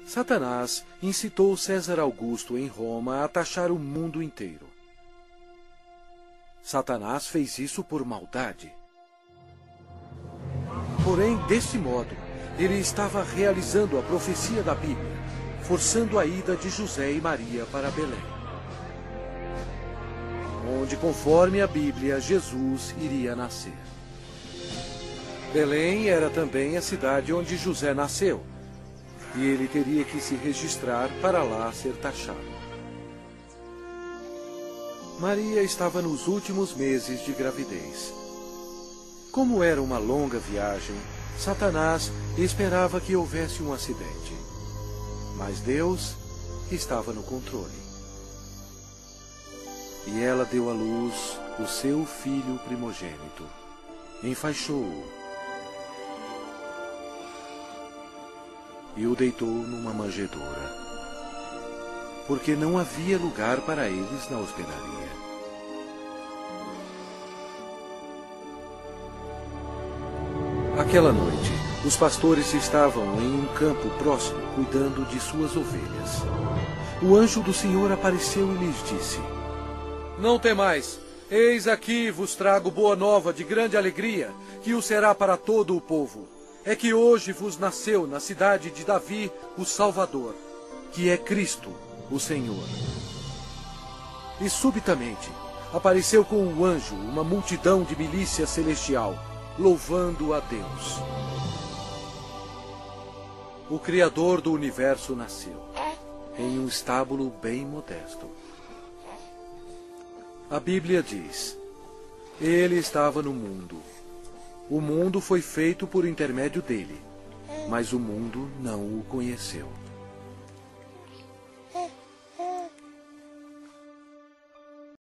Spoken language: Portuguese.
Satanás incitou César Augusto em Roma a taxar o mundo inteiro. Satanás fez isso por maldade. Porém, desse modo, ele estava realizando a profecia da Bíblia, forçando a ida de José e Maria para Belém, onde, conforme a Bíblia, Jesus iria nascer. Belém era também a cidade onde José nasceu, e ele teria que se registrar para lá ser taxado. Maria estava nos últimos meses de gravidez. Como era uma longa viagem, Satanás esperava que houvesse um acidente. Mas Deus estava no controle. E ela deu à luz o seu filho primogênito. Enfaixou-o e o deitou numa manjedoura, porque não havia lugar para eles na hospedaria. Aquela noite, os pastores estavam em um campo próximo, cuidando de suas ovelhas. O anjo do Senhor apareceu e lhes disse: Não temais, eis aqui vos trago boa nova de grande alegria, que o será para todo o povo. É que hoje vos nasceu na cidade de Davi o Salvador, que é Cristo, o Senhor. E subitamente apareceu com o anjo uma multidão de milícia celestial, louvando a Deus. O Criador do universo nasceu, em um estábulo bem modesto. A Bíblia diz: Ele estava no mundo. O mundo foi feito por intermédio dele, mas o mundo não o conheceu.